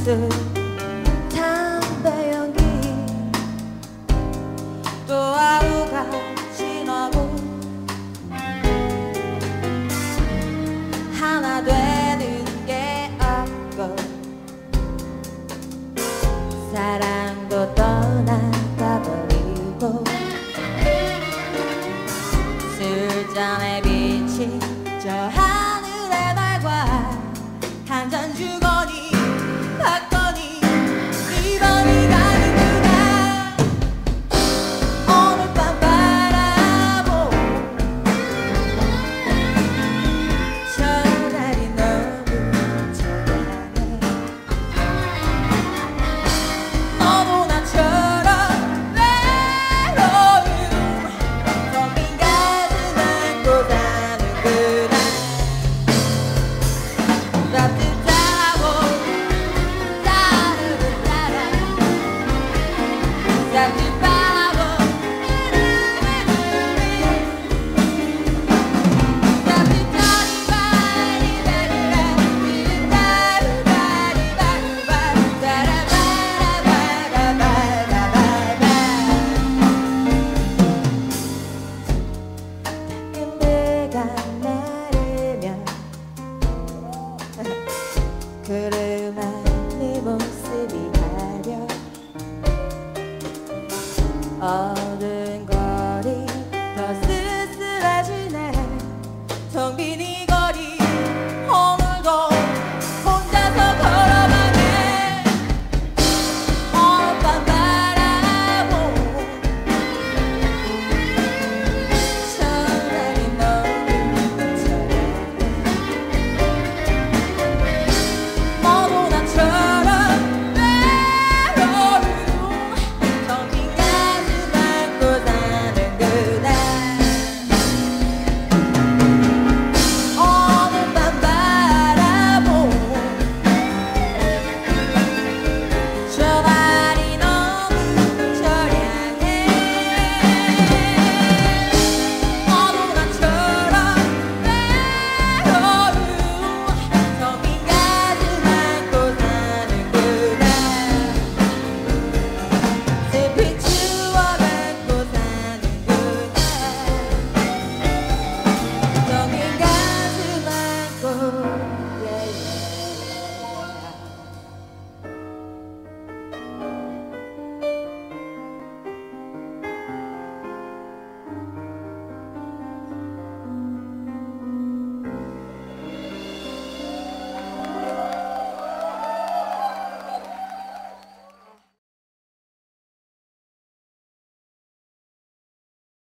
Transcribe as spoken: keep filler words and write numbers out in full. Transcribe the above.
담배 연기 또 하루가 지나고 하나 되는 게 없고 사랑도 떠나가버리고 술잔에 비친 저 하늘의 날과 한 잔 주거니 받거니 이번이 가는구나. 오늘 밤 바라보 저 날이 너무 처량해. 너도 나처럼 외로움 텅 빈 가슴 안고 사는구나. 따뜻하고 따르르따라 따뜻하고 내가 나르면 그름한 네 모습이 가려